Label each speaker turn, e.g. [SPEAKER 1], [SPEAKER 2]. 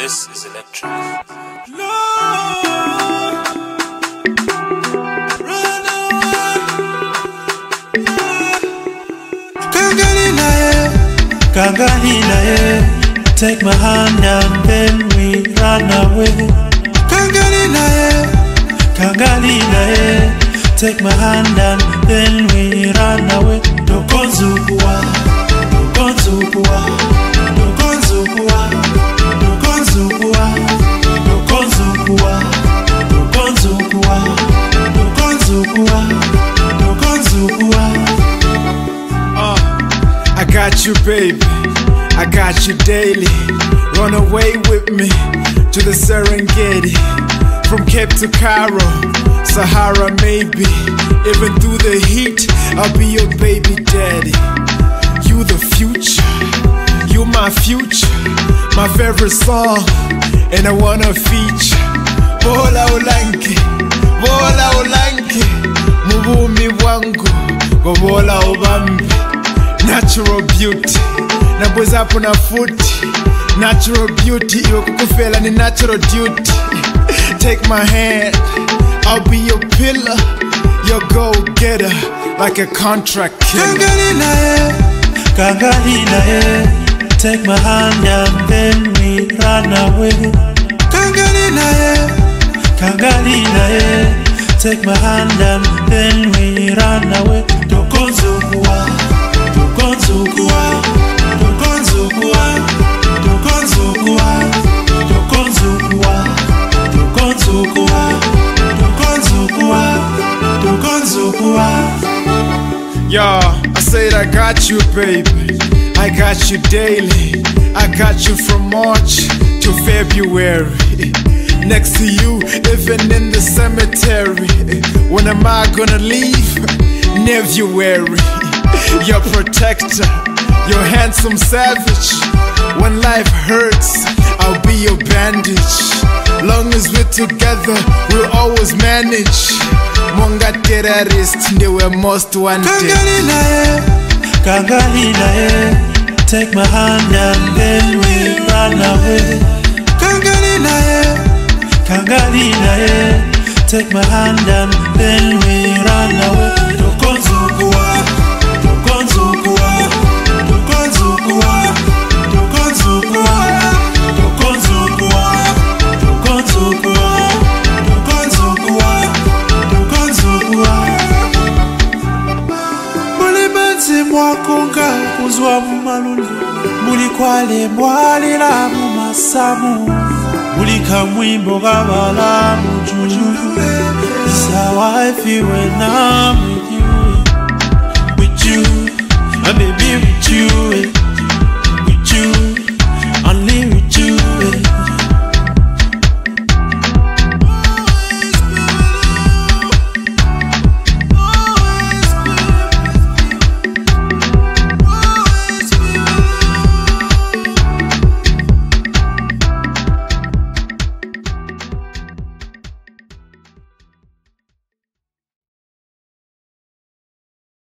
[SPEAKER 1] This is electric.
[SPEAKER 2] Kangalina, Kangalina, take my hand and then we run away. Kangalina, Kangalina, take my hand and then we run away. Dokonzukua, Dokonzukua, Dokonzukua, Dokonzukua, Dokonzukua, Dokonzukua, Dokonzukua, Dokonzukua.
[SPEAKER 3] I got you, baby, I got you daily. Run away with me to the Serengeti, from Cape to Cairo, Sahara maybe. Even through the heat, I'll be your baby daddy. You the future, you my future, my favorite song, and I wanna feature. Bola ulanki, bola ulanki, mubumi wangu, bola ubambi. Natural beauty, nabweza hapo na futi. Natural beauty, iwe kukufela ni natural duty. Take my hand, I'll be your pillar, your go-getter, like a contract killer.
[SPEAKER 2] Kangalina, Kangalina, take my hand and then we run away. Kangalina, Kangalina, take my hand and then we run away. Dokonzukua, Dokonzukua, Dokonzukua, Dokonzukua, Dokonzukua, Dokonzukua, Dokonzukua, Dokonzukua.
[SPEAKER 3] Yo, I said I got you, baby, I got you daily. I got you from March to February. Next to you, even in the cemetery. When am I gonna leave? February. Your protector, your handsome savage. When life hurts, I'll be your bandage. Long as we're together, we'll always manage. Monga terrorist, they were most wanted.
[SPEAKER 2] Kangalina, Kangalina, take my hand and then we run away. Kangalina, Kangalina, take my hand and then we run away. Dokonzukua, Dokonzukua, Dokonzukua, Dokonzukua, Dokonzukua, Dokonzukua, Dokonzukua, Dokonzukua. Muli benzi mwakunga kuzwa mumaluli, muli kwale mwalila mumasamu, muli kamwimbo kabala mujuju. It's how I feel when I'm with you, baby, with you.